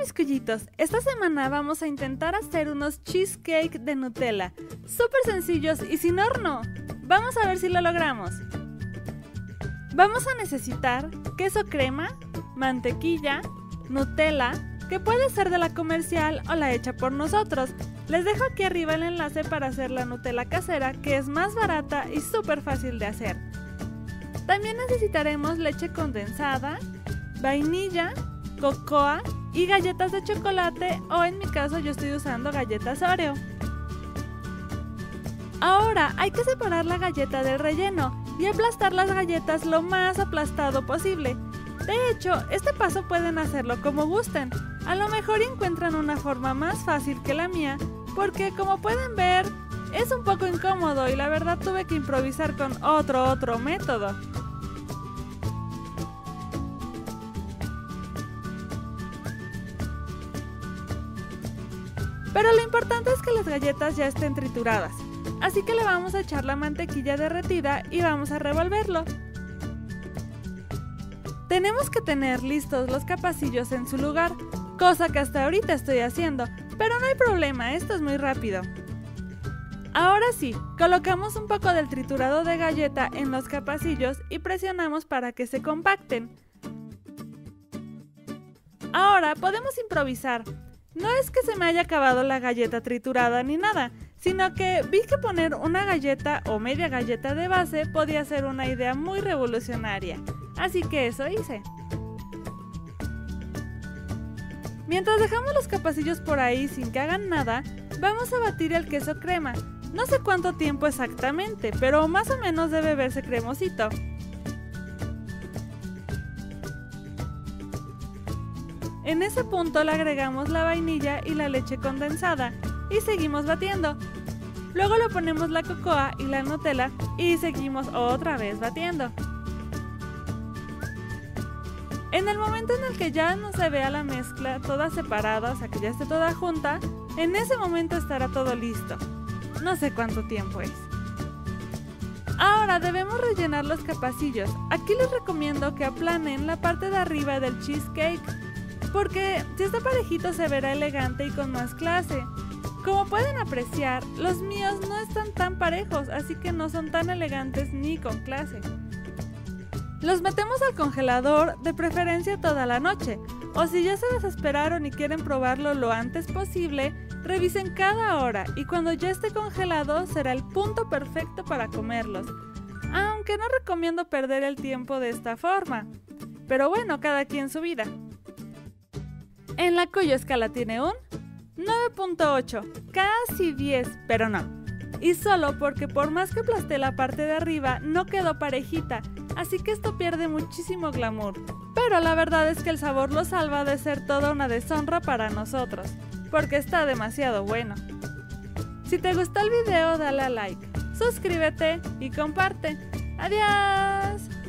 mis cuyitos, esta semana vamos a intentar hacer unos cheesecake de Nutella, súper sencillos y sin horno. Vamos a ver si lo logramos. Vamos a necesitar queso crema, mantequilla, Nutella, que puede ser de la comercial o la hecha por nosotros. Les dejo aquí arriba el enlace para hacer la Nutella casera, que es más barata y súper fácil de hacer. También necesitaremos leche condensada, vainilla, cocoa y galletas de chocolate, o en mi caso yo estoy usando galletas Oreo. Ahora hay que separar la galleta del relleno y aplastar las galletas lo más aplastado posible. De hecho, este paso pueden hacerlo como gusten. A lo mejor encuentran una forma más fácil que la mía, porque como pueden ver, es un poco incómodo y la verdad tuve que improvisar con otro método. Pero lo importante es que las galletas ya estén trituradas, así que le vamos a echar la mantequilla derretida y vamos a revolverlo. Tenemos que tener listos los capacillos en su lugar, cosa que hasta ahorita estoy haciendo, pero no hay problema, esto es muy rápido. Ahora sí, colocamos un poco del triturado de galleta en los capacillos y presionamos para que se compacten. Ahora podemos improvisar. No es que se me haya acabado la galleta triturada ni nada, sino que vi que poner una galleta o media galleta de base podía ser una idea muy revolucionaria, así que eso hice. Mientras dejamos los capacillos por ahí sin que hagan nada, vamos a batir el queso crema. No sé cuánto tiempo exactamente, pero más o menos debe verse cremosito. En ese punto le agregamos la vainilla y la leche condensada y seguimos batiendo. Luego le ponemos la cocoa y la Nutella y seguimos otra vez batiendo. En el momento en el que ya no se vea la mezcla toda separada, o sea que ya esté toda junta, en ese momento estará todo listo. No sé cuánto tiempo es. Ahora debemos rellenar los capacillos. Aquí les recomiendo que aplanen la parte de arriba del cheesecake, porque si está parejito se verá elegante y con más clase. Como pueden apreciar, los míos no están tan parejos, así que no son tan elegantes ni con clase. Los metemos al congelador, de preferencia toda la noche, o si ya se desesperaron y quieren probarlo lo antes posible, revisen cada hora y cuando ya esté congelado será el punto perfecto para comerlos. Aunque no recomiendo perder el tiempo de esta forma, pero bueno, cada quien su vida. En la cuya escala tiene un 9.8, casi 10, pero no. Y solo porque por más que aplasté la parte de arriba, no quedó parejita, así que esto pierde muchísimo glamour. Pero la verdad es que el sabor lo salva de ser toda una deshonra para nosotros, porque está demasiado bueno. Si te gustó el video, dale a like, suscríbete y comparte. ¡Adiós!